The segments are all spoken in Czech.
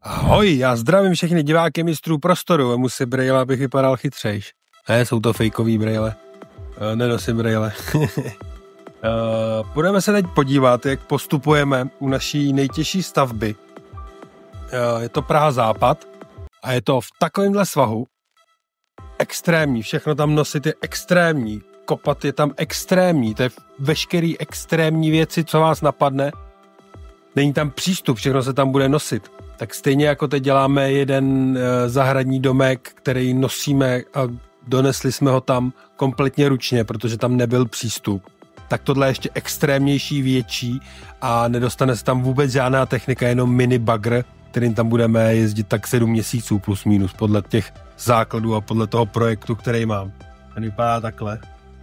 Ahoj, já zdravím všechny diváky mistrů prostoru, vemu si brejle, abych vypadal chytřejš. Ne, jsou to fejkový brejle. Nenosím brejle. Budeme se teď podívat, jak postupujeme u naší nejtěžší stavby. Je to Praha Západ a je to v takovémhle svahu. Extrémní, všechno tam nosit je extrémní, kopat je tam extrémní, to je veškerý extrémní věci, co vás napadne. Není tam přístup, všechno se tam bude nosit. Tak stejně jako teď děláme jeden zahradní domek, který nosíme a donesli jsme ho tam kompletně ručně, protože tam nebyl přístup. Tak tohle je ještě extrémnější, větší a nedostane se tam vůbec žádná technika, jenom mini bagr, kterým tam budeme jezdit tak 7 měsíců plus minus podle těch základů a podle toho projektu, který mám. Ten vypadá takhle.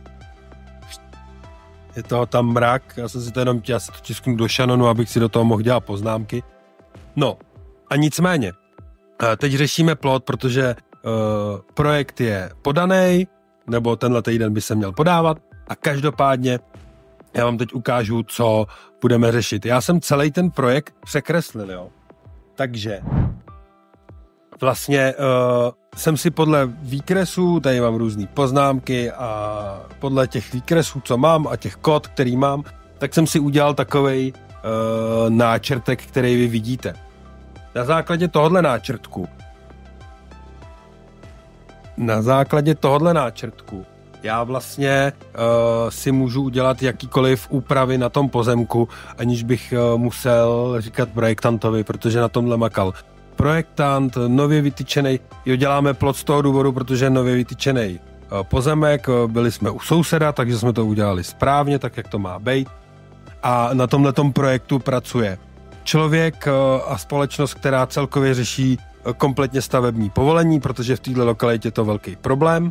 Je toho tam mrak, já si to tisknu do šanonu, abych si do toho mohl dělat poznámky. No, a nicméně, teď řešíme plot, protože projekt je podaný, nebo tenhle týden by se měl podávat a každopádně já vám teď ukážu, co budeme řešit. Já jsem celý ten projekt překreslil, jo. Takže vlastně jsem si podle výkresů, tady mám různý poznámky a podle těch výkresů, co mám a těch kód, který mám, tak jsem si udělal takovej náčrtek, který vy vidíte. Na základě tohohle náčrtku já vlastně si můžu udělat jakýkoliv úpravy na tom pozemku, aniž bych musel říkat projektantovi, protože na tomhle makal projektant, nově vytyčený, děláme plot z toho důvodu, protože nově vytyčený pozemek, byli jsme u souseda, takže jsme to udělali správně, tak jak to má být. A na tomhletom projektu pracuje člověk a společnost, která celkově řeší kompletně stavební povolení, protože v této lokalitě je to velký problém.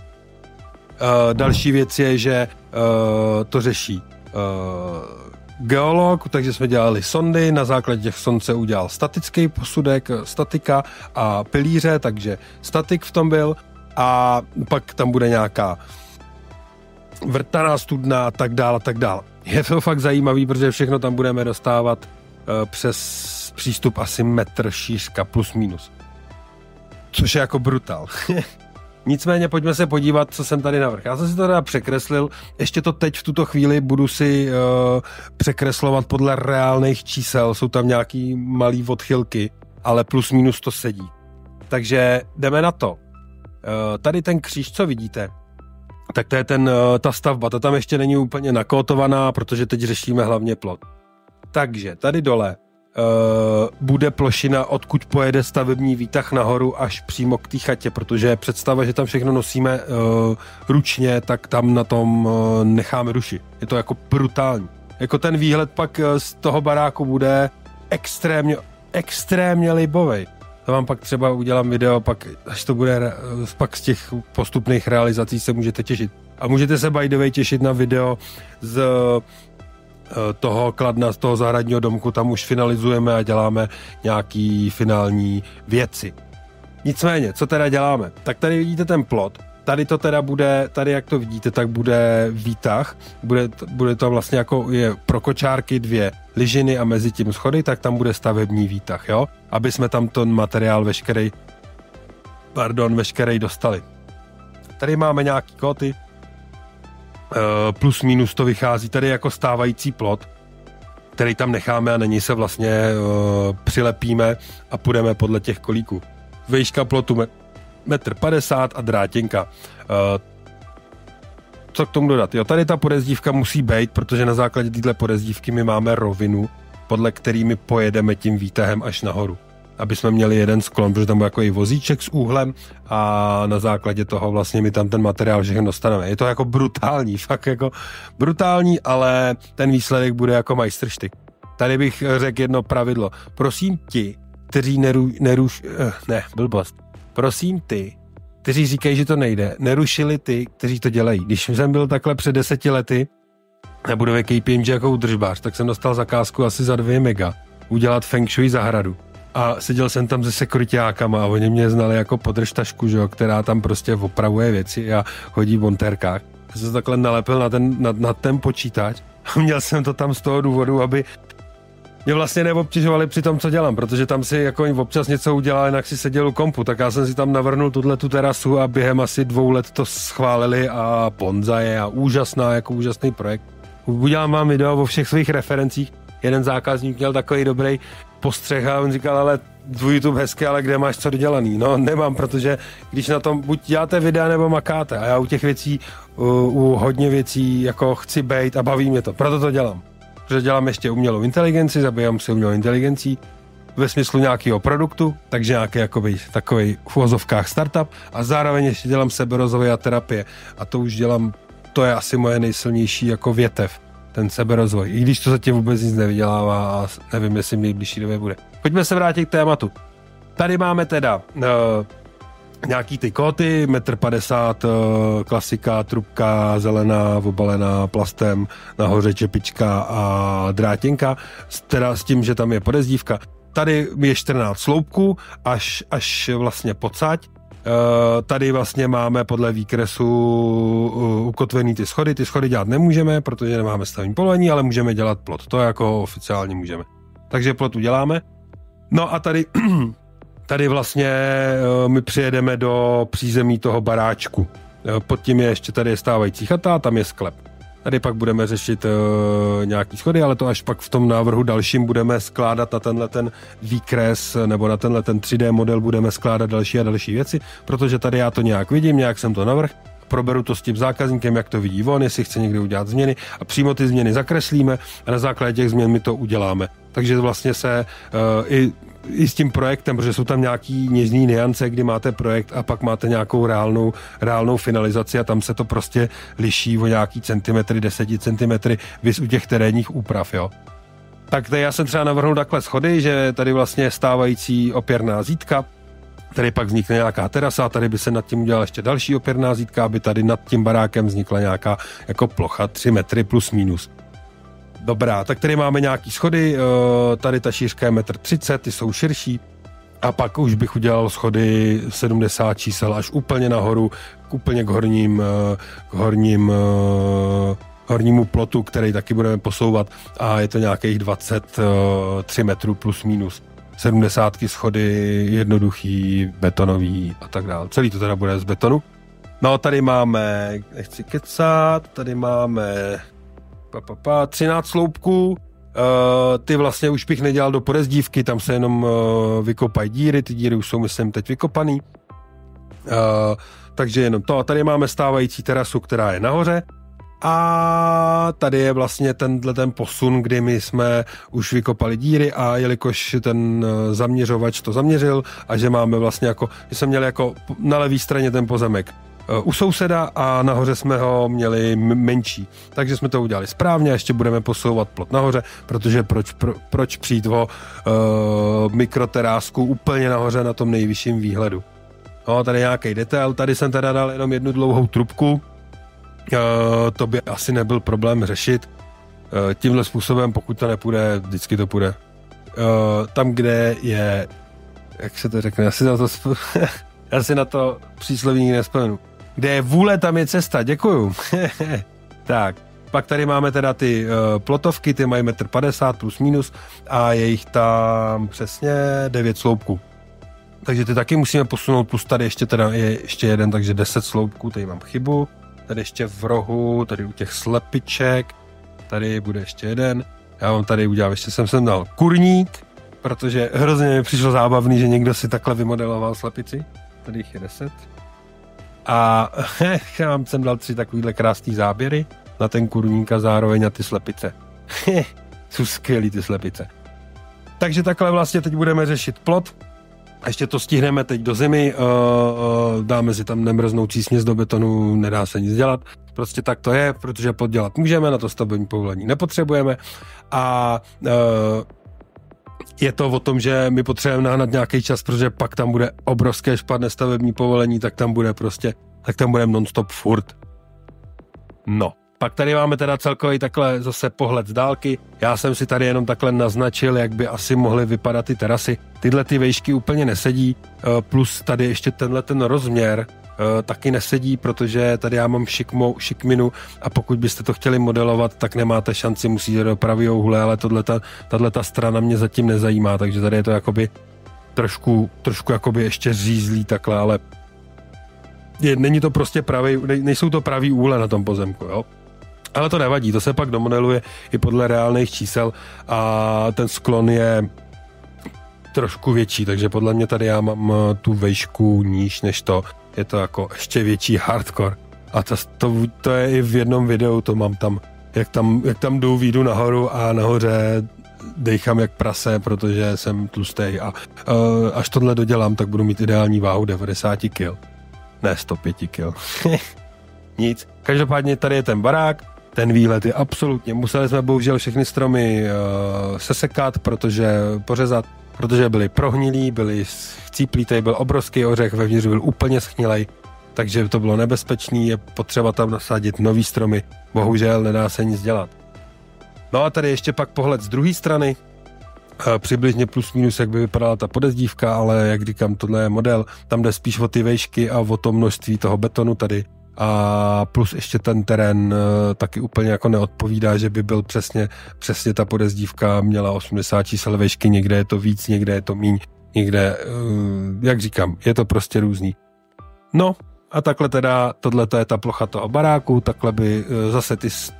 Další věc je, že to řeší geolog, takže jsme dělali sondy, na základě těch sond se udělal statický posudek, statika a pilíře, takže statik v tom byl a pak tam bude nějaká vrtaná studna a tak dále, tak dále. Je to fakt zajímavý, protože všechno tam budeme dostávat přes přístup asi metr šířka plus minus. Což je jako brutál. Nicméně pojďme se podívat, co jsem tady navrhl. Já jsem si to teda překreslil, ještě to teď v tuto chvíli budu si překreslovat podle reálných čísel, jsou tam nějaký malý odchylky, ale plus minus to sedí. Takže jdeme na to. Tady ten kříž, co vidíte, tak to je ta stavba, ta tam ještě není úplně nakótovaná, protože teď řešíme hlavně plot. Takže tady dole bude plošina, odkud pojede stavební výtah nahoru až přímo k té chatě, protože představa, že tam všechno nosíme ručně, tak tam na tom necháme ruši. Je to jako brutální. Jako ten výhled pak z toho baráku bude extrémně libovej. To vám pak třeba udělám video, pak až to bude, pak z těch postupných realizací se můžete těšit. A můžete se by the way těšit na video z toho Kladna, z toho zahradního domku, tam už finalizujeme a děláme nějaký finální věci. Nicméně, co teda děláme? Tak tady vidíte ten plot, tady to teda bude, tady jak to vidíte, tak bude výtah, bude to vlastně jako je pro kočárky 2 lyžiny a mezi tím schody, tak tam bude stavební výtah, jo? Aby jsme tam ten materiál veškerý dostali. Tady máme nějaký kóty, plus minus to vychází tady jako stávající plot, který tam necháme a na něj se vlastně přilepíme a půjdeme podle těch kolíků. Výška plotu 1,50 m a drátěnka. Co k tomu dodat? Jo, tady ta podezdívka musí být, protože na základě téhle podezdívky my máme rovinu, podle který my pojedeme tím výtahem až nahoru. Aby jsme měli jeden sklon, protože tam bude jako i vozíček s úhlem a na základě toho vlastně my tam ten materiál všechno dostaneme. Je to jako brutální, fakt jako brutální, ale ten výsledek bude jako majstrštyk. Tady bych řekl jedno pravidlo. Prosím ti, kteří Prosím ty, kteří říkají, že to nejde, nerušili ty, kteří to dělají. Když jsem byl takhle před 10 lety na budově KPMG jako údržbář, tak jsem dostal zakázku asi za 2 mega udělat feng shui zahradu. A seděl jsem tam se sekuritákama a oni mě znali jako podržtašku, že jo, která tam prostě opravuje věci a chodí v montérkách. Já jsem se takhle nalepil na ten počítač a měl jsem to tam z toho důvodu, aby mě vlastně neobtěžovali při tom, co dělám, protože tam si jako občas něco udělal, jinak si seděl u kompu, tak já jsem si tam navrhnul tu terasu a během asi 2 let to schválili a Ponza je a úžasný projekt. Udělám vám video o všech svých referencích. Jeden zákazník měl takový dobrý postřeh a on říkal, ale tvůj YouTube hezky, ale kde máš co dodělaný? No nemám, protože když na tom buď děláte videa nebo makáte a já u těch věcí, u hodně věcí jako chci bejt a baví mě to, proto to dělám. Protože dělám ještě umělou inteligenci, zabývám se umělou inteligencí ve smyslu nějakého produktu, takže nějaký jakoby takový v uvozovkách startup a zároveň ještě dělám seberozvoj a terapie a to už dělám, to je asi moje nejsilnější jako větev, ten seberozvoj, i když to zatím vůbec nic nevydělává a nevím, jestli v nejbližší době bude. Pojďme se vrátit k tématu. Tady máme teda nějaký ty kóty, 1,50 m, klasika, trubka, zelená, obalená plastem, nahoře čepička a drátěnka, teda s tím, že tam je podezdívka. Tady je 14 sloupků, až vlastně pocať. Tady vlastně máme podle výkresu ukotvený ty schody dělat nemůžeme, protože nemáme stavební povolení, ale můžeme dělat plot, to jako oficiálně můžeme. Takže plot uděláme. No a tady vlastně my přijedeme do přízemí toho baráčku. Pod tím je ještě tady stávající chata a tam je sklep. Tady pak budeme řešit nějaký schody, ale to až pak v tom návrhu dalším budeme skládat na tenhle ten výkres nebo na tenhle ten 3D model budeme skládat další a další věci, protože tady já to nějak vidím, nějak jsem to navrhl, proberu to s tím zákazníkem, jak to vidí on, jestli chce někde udělat změny a přímo ty změny zakreslíme a na základě těch změn my to uděláme. Takže vlastně se i s tím projektem, protože jsou tam nějaký něžný nuance, kdy máte projekt a pak máte nějakou reálnou finalizaci a tam se to prostě liší o nějaký centimetry, 10 centimetry, vys u těch terénních úprav, jo. Tak tady já jsem třeba navrhnul takhle schody, že tady vlastně je stávající opěrná zítka, tady pak vznikne nějaká terasa a tady by se nad tím udělala ještě další opěrná zítka, aby tady nad tím barákem vznikla nějaká jako plocha 3 metry plus minus. Dobrá, tak tady máme nějaký schody, tady ta šířka je 1,30 m, ty jsou širší a pak už bych udělal schody 70 čísel až úplně nahoru, úplně k hornímu plotu, který taky budeme posouvat a je to nějakých 23 metrů plus minus. 70 schody, jednoduchý, betonový a tak dále. Celý to teda bude z betonu. No tady máme, nechci kecat, tady máme 13 sloupků, ty vlastně už bych nedělal do podezdívky, tam se jenom vykopají díry, ty díry už jsou myslím teď vykopaný. Takže jenom to. A tady máme stávající terasu, která je nahoře a tady je vlastně ten posun, kdy my jsme už vykopali díry a jelikož ten zaměřovač to zaměřil a že máme vlastně jako, že jsme měli jako na levé straně ten pozemek u souseda a nahoře jsme ho měli menší. Takže jsme to udělali správně a ještě budeme posouvat plot nahoře, protože proč přijít o mikroterásku úplně nahoře na tom nejvyšším výhledu. No, tady nějaký detail, tady jsem teda dal jenom jednu dlouhou trubku, to by asi nebyl problém řešit. Tímhle způsobem, pokud to nepůjde, vždycky to půjde. Tam, kde je, jak se to řekne, já si na to přísloví nespomenu. Kde je vůle, tam je cesta, děkuju. Tak, pak tady máme teda ty plotovky, ty mají 1,50 m plus minus a je jich tam přesně 9 sloupků. Takže ty taky musíme posunout, plus tady ještě teda je ještě jeden, takže 10 sloupků, tady mám chybu. Tady ještě v rohu, tady u těch slepiček, tady bude ještě jeden. Já vám tady udělám, ještě jsem dal kurník, protože hrozně mi přišlo zábavný, že někdo si takhle vymodeloval slepici. Tady jich je 10. A já vám jsem dal 3 takovýhle krásný záběry na ten kurník a zároveň na ty slepice. Jsou skvělý ty slepice. Takže takhle vlastně teď budeme řešit plot. A ještě to stihneme teď do zimy, dáme si tam nemrznoucí směs do betonu, nedá se nic dělat. Prostě tak to je, protože plot dělat můžeme, na to stavební povolení nepotřebujeme. A je to o tom, že my potřebujeme nahnat nějaký čas, protože pak tam bude obrovské špatné stavební povolení, tak tam budeme non-stop furt. No. Pak tady máme teda celkový takhle zase pohled z dálky. Já jsem si tady jenom takhle naznačil, jak by asi mohly vypadat ty terasy. Tyhle ty vejšky úplně nesedí, plus tady ještě tenhle ten rozměr taky nesedí, protože tady já mám šikminu a pokud byste to chtěli modelovat, tak nemáte šanci, musíte do pravého úhle, ale tato strana mě zatím nezajímá, takže tady je to jakoby trošku jakoby ještě řízlý takhle, ale není to prostě nejsou to pravý úhle na tom pozemku, jo. Ale to nevadí, to se pak domodeluje i podle reálných čísel a ten sklon je trošku větší, takže podle mě tady já mám tu vejšku níž než to, je to jako ještě větší hardcore. A to je i v jednom videu, to mám tam, jak tam vyjdu nahoru a nahoře dejchám jak prase, protože jsem tlustej a až tohle dodělám, tak budu mít ideální váhu 90 kg. Ne 105 kg. Nic. Každopádně tady je ten barák, ten výhled je absolutně, museli jsme bohužel všechny stromy sesekat, pořezat, protože byly prohnilí, byly chcíplí, tady byl obrovský ořech, vevnitř byl úplně schnilej, takže to bylo nebezpečný, je potřeba tam nasadit nový stromy, bohužel nedá se nic dělat. No a tady ještě pak pohled z druhé strany, přibližně plus minus, jak by vypadala ta podezdívka, ale jak říkám, tohle je model, tam jde spíš o ty vejšky a o to množství toho betonu tady a plus ještě ten terén taky úplně jako neodpovídá, že by byl přesně ta podezdívka měla 80 čísel vejšky, někde je to víc, někde je to míň, někde, jak říkám, je to prostě různý. No a takhle teda, tohle je ta plocha toho baráku, takhle by zase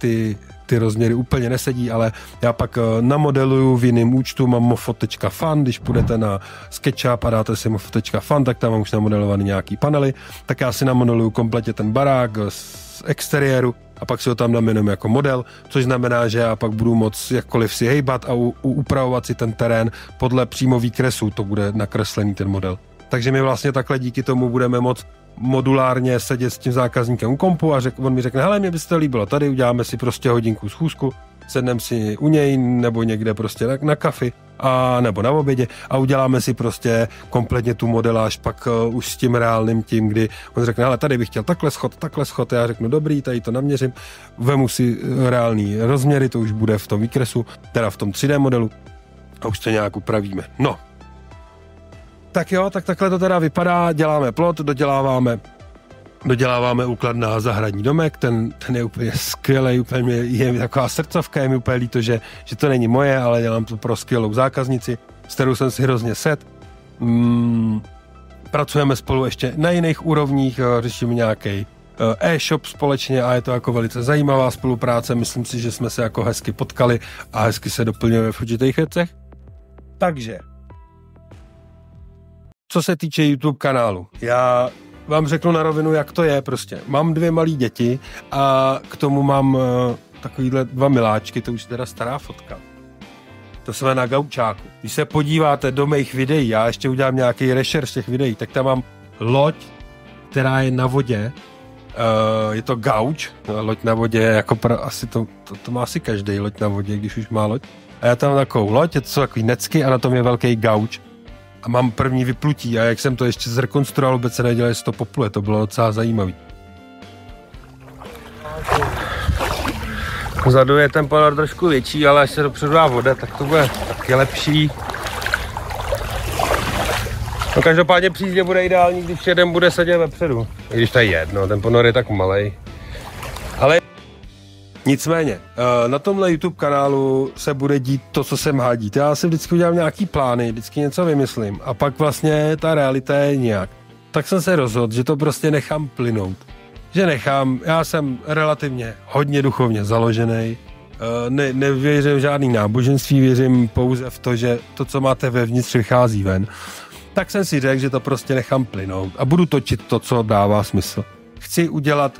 ty rozměry úplně nesedí, ale já pak namodeluju v jiném účtu, mám mofo.fan, když půjdete na SketchUp a dáte si mofo.fan, tak tam mám už namodelovaný nějaký panely, tak já si namodeluju kompletně ten barák z exteriéru a pak si ho tam dám jenom jako model, což znamená, že já pak budu moct jakkoliv si hejbat a upravovat si ten terén podle přímo výkresu, to bude nakreslený ten model. Takže my vlastně takhle díky tomu budeme moct modulárně sedět s tím zákazníkem u kompu a on mi řekne, hele, mě by se to líbilo tady, uděláme si prostě hodinku schůzku, sedneme si u něj nebo někde prostě na kafi a nebo na obědě a uděláme si prostě kompletně tu modeláž pak už s tím reálným tím, kdy on řekne, hele, tady bych chtěl takhle schod, já řeknu, dobrý, tady to naměřím, vemu si reální rozměry, to už bude v tom výkresu, teda v tom 3D modelu a už to nějak upravíme. No. Tak jo, tak takhle to teda vypadá, děláme plot, doděláváme úklad na zahradní domek, ten je úplně skvělý, úplně je mi taková srdcovka, je mi úplně líto, že to není moje, ale dělám to pro skvělou zákaznici, s kterou jsem si hrozně set. Pracujeme spolu ještě na jiných úrovních, řešíme nějaký e-shop společně a je to jako velice zajímavá spolupráce, myslím si, že jsme se jako hezky potkali a hezky se doplňujeme v určitých věcech. Takže co se týče YouTube kanálu, já vám řeknu na rovinu, jak to je prostě. Mám 2 malý děti a k tomu mám takovýhle 2 miláčky, to už je teda stará fotka. To jsme na gaučáku. Když se podíváte do mých videí, já ještě udělám nějaký rešerš těch videí, tak tam mám loď, která je na vodě. Je to gauč, loď na vodě, jako asi to má asi každý loď na vodě, když už má loď. A já tam mám takovou loď, je to jsou takový necky a na tom je velký gauč. A mám první vyplutí a jak jsem to ještě zrekonstruoval, vůbec se nedělal, jestli to popluje, to bylo docela zajímavý. Vzadu je ten ponor trošku větší, ale až se dopředu dá voda, tak to bude taky lepší. No každopádně přízdě bude ideální, když jeden bude sedět vepředu. I když to je jedno, ten ponor je tak malej. Ale nicméně, na tomhle YouTube kanálu se bude dít to, co se má dít. Já si vždycky udělám nějaký plány, vždycky něco vymyslím a pak vlastně ta realita je nějak. Tak jsem se rozhodl, že to prostě nechám plynout. Já jsem relativně hodně duchovně založený, nevěřím v žádný náboženství, věřím pouze v to, že to, co máte vevnitř, vychází ven. Tak jsem si řekl, že to prostě nechám plynout a budu točit to, co dává smysl. Chci udělat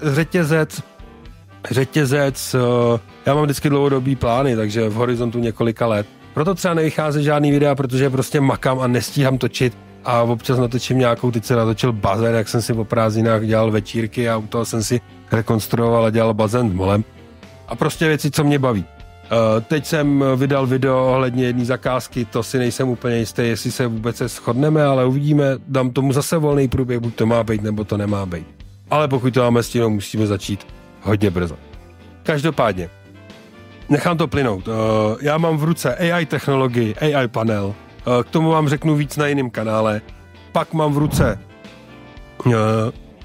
řetězec, já mám vždycky dlouhodobý plány, takže v horizontu několika let. Proto třeba nevychází žádný videa, protože prostě makám a nestíhám točit a občas natočím nějakou, teď se natočil bazén, jak jsem si po prázdninách dělal večírky a u toho jsem si rekonstruoval a dělal bazén s molem. A prostě věci, co mě baví. Teď jsem vydal video ohledně jedné zakázky, to si nejsem úplně jistý, jestli se vůbec shodneme, ale uvidíme, dám tomu zase volný průběh, buď to má být, nebo to nemá být. Ale pokud to máme stínou, musíme začít hodně brzo. Každopádně, nechám to plynout. Já mám v ruce AI technologii, AI panel, k tomu vám řeknu víc na jiném kanále. Pak mám v ruce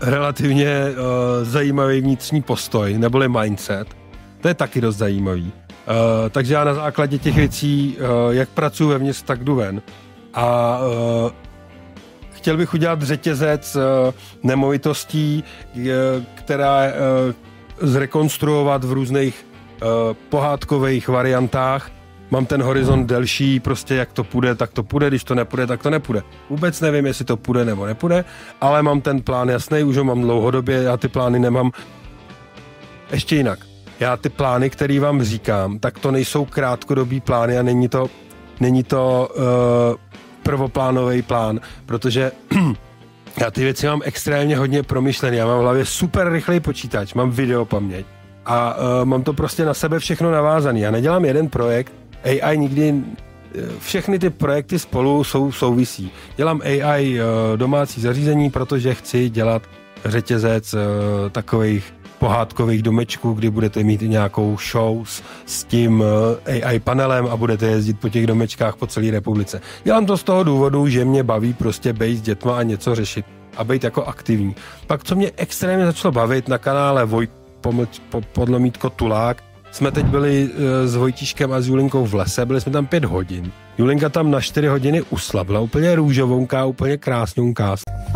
relativně zajímavý vnitřní postoj, neboli mindset. To je taky dost zajímavý. Takže já na základě těch věcí, jak pracuji vevnitř, tak jdu ven. A chtěl bych udělat řetězec nemovitostí, která zrekonstruovat v různých pohádkových variantách. Mám ten horizont delší, prostě jak to půjde, tak to půjde, když to nepůjde, tak to nepůjde. Vůbec nevím, jestli to půjde nebo nepůjde, ale mám ten plán jasný, už ho mám dlouhodobě, já ty plány nemám. Ještě jinak, já ty plány, které vám říkám, tak to nejsou krátkodobý plány a není to prvoplánový plán, protože já ty věci mám extrémně hodně promyšlený, já mám v hlavě super rychlej počítač, mám videopaměť a mám to prostě na sebe všechno navázaný. Já nedělám jeden projekt, AI nikdy, všechny ty projekty spolu souvisí. Dělám AI domácí zařízení, protože chci dělat řetězec takových pohádkových domečků, kdy budete mít nějakou show s tím AI panelem a budete jezdit po těch domečkách po celé republice. Dělám to z toho důvodu, že mě baví prostě bejt s dětma a něco řešit a být jako aktivní. Pak, co mě extrémně začalo bavit na kanále podlomítko Tulák, jsme teď byli s Vojtíškem a s Julinkou v lese, byli jsme tam 5 hodin. Julinka tam na 4 hodiny uslabla, úplně růžovonká, úplně krásňunká.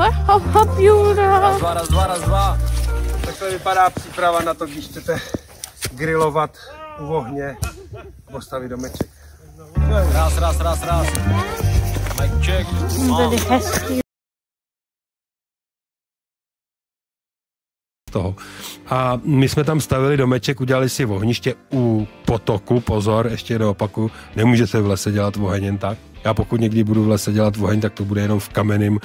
Raz, dva. Takhle vypadá příprava na to, když chcete grillovat u ohně, postavit domeček. Raz. Mic check. Toho. A my jsme tam stavili domeček, udělali si ohniště u potoku, pozor, ještě jednou opakuju, nemůžete v lese dělat oheň jen tak. Já pokud někdy budu v lese dělat oheň, tak to bude jenom v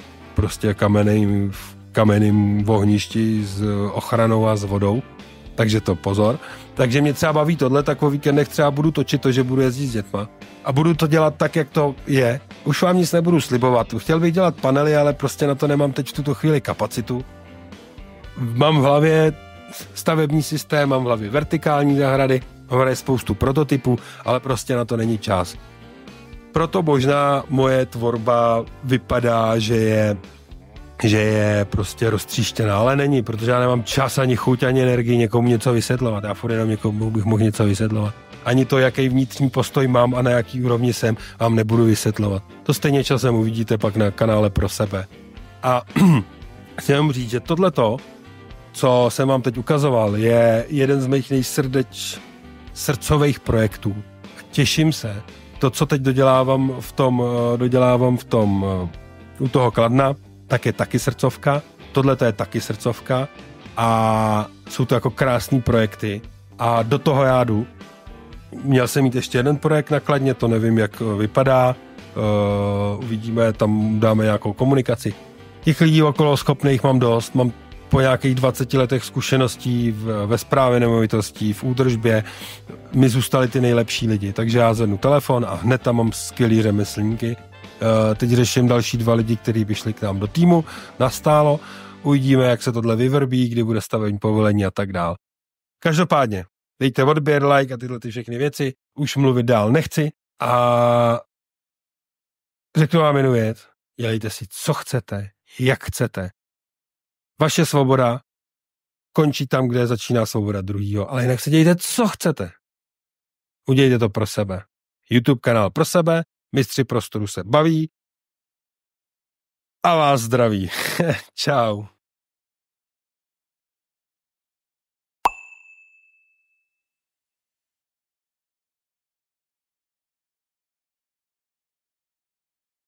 kamenném ohništi s ochranou a s vodou, takže to pozor. Takže mě třeba baví tohle, tak o víkendech třeba budu točit to, že budu jezdit s dětma a budu to dělat tak, jak to je. Už vám nic nebudu slibovat. Chtěl bych dělat panely, ale prostě na to nemám teď v tuto chvíli kapacitu. Mám v hlavě stavební systém, mám v hlavě vertikální zahrady, mám v hlavě spoustu prototypů, ale prostě na to není čas. Proto možná moje tvorba vypadá, že je prostě roztříštěná, ale není, protože já nemám čas, ani chuť, ani energii někomu něco vysvětlovat. Já furt jenom někomu bych mohl něco vysvětlovat. Ani to, jaký vnitřní postoj mám a na jaký úrovni jsem, vám nebudu vysvětlovat. To stejně časem uvidíte pak na kanále Pro sebe. A chci vám říct, že tohleto, co jsem vám teď ukazoval, je jeden z mých srdcových projektů. Těším se. To, co teď dodělávám v tom u toho Kladna, tak je taky srdcovka. Tohle to je taky srdcovka a jsou to jako krásný projekty a do toho já jdu. Měl jsem mít ještě jeden projekt na Kladně, to nevím, jak vypadá. Uvidíme, tam dáme nějakou komunikaci. Těch lidí okolo schopných mám dost, mám po nějakých 20 letech zkušeností ve správě nemovitostí, v údržbě, mi zůstali ty nejlepší lidi, takže já zvednu telefon a hned tam mám skvělý řemeslníky. Teď řeším další 2 lidi, kteří by šli k nám do týmu, nastálo, uvidíme, jak se tohle vyvrbí, kdy bude stavební povolení a tak dál. Každopádně, dejte odběr, like a tyhle ty všechny věci, už mluvit dál nechci a řeknu vám jednu věc, dělejte si, co chcete, jak chcete. Vaše svoboda končí tam, kde začíná svoboda druhýho, ale jinak si dějte, co chcete. Udějte to pro sebe. YouTube kanál Pro sebe, mistři prostoru se baví a vás zdraví. Čau.